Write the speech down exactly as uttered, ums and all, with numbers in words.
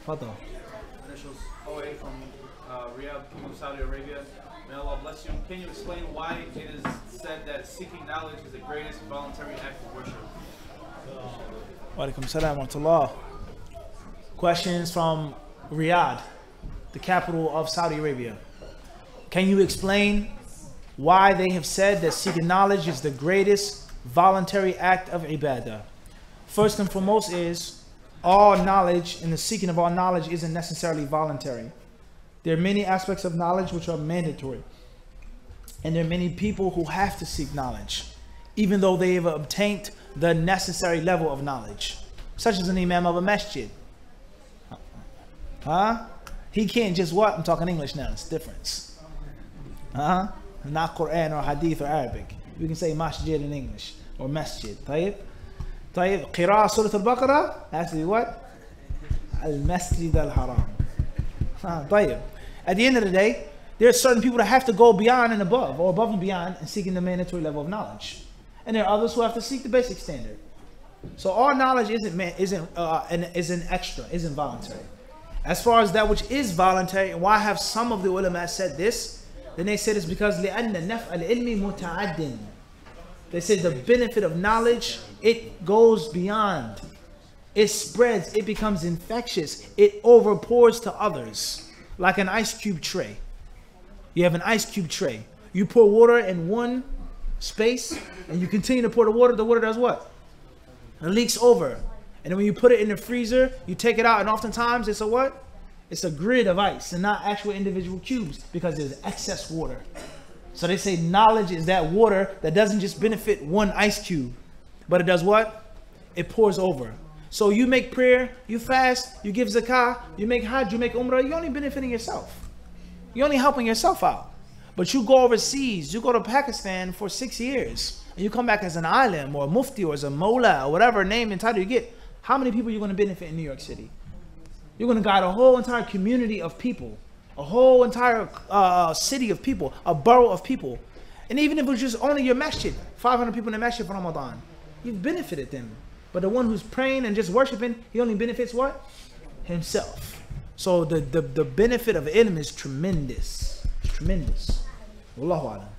Fadal. Initials O A from uh, Riyadh, Kingdom of Saudi Arabia. May Allah bless you. Can you explain why it is said that seeking knowledge is the greatest voluntary act of worship? Wa alaikum salam wa rahmatullah. Questions from Riyadh, the capital of Saudi Arabia. Can you explain why they have said that seeking knowledge is the greatest voluntary act of ibadah? First and foremost is, all knowledge and the seeking of all knowledge isn't necessarily voluntary. There are many aspects of knowledge which are mandatory. And there are many people who have to seek knowledge, even though they have obtained the necessary level of knowledge. Such as an imam of a masjid. Huh? He can't just what? I'm talking English now, it's difference. Huh? Not Quran or Hadith or Arabic. We can say masjid in English, or masjid. طيب? طيب, Qira'ah Surah Al-Baqarah has to be what? Al-Masjid Al-Haram. طيب. At the end of the day, there are certain people that have to go beyond and above, or above and beyond, in seeking the mandatory level of knowledge. And there are others who have to seek the basic standard. So all knowledge isn't isn't uh, an, isn't extra, isn't voluntary. As far as that which is voluntary, and why have some of the ulama said this? Then they said it's because لأن نفع العلم متعد. They said the benefit of knowledge, it goes beyond. It spreads, it becomes infectious, it overpours to others. Like an ice cube tray. You have an ice cube tray. You pour water in one space, and you continue to pour the water, the water does what? It leaks over. And then when you put it in the freezer, you take it out, and oftentimes it's a what? It's a grid of ice and not actual individual cubes, because there's excess water. So they say knowledge is that water that doesn't just benefit one ice cube, but it does what? It pours over. So you make prayer, you fast, you give zakah, you make hajj, you make umrah, you're only benefiting yourself. You're only helping yourself out. But you go overseas, you go to Pakistan for six years, and you come back as an alim or a mufti or as a mola or whatever name and title you get. How many people are you going to benefit in New York City? You're going to guide a whole entire community of people, a whole entire uh, city of people, a borough of people. And even if it was just only your masjid, five hundred people in the masjid for Ramadan, you've benefited them. But the one who's praying and just worshiping, he only benefits what? Himself. So the, the, the benefit of ilm is tremendous. Tremendous. Wallahu a'lam.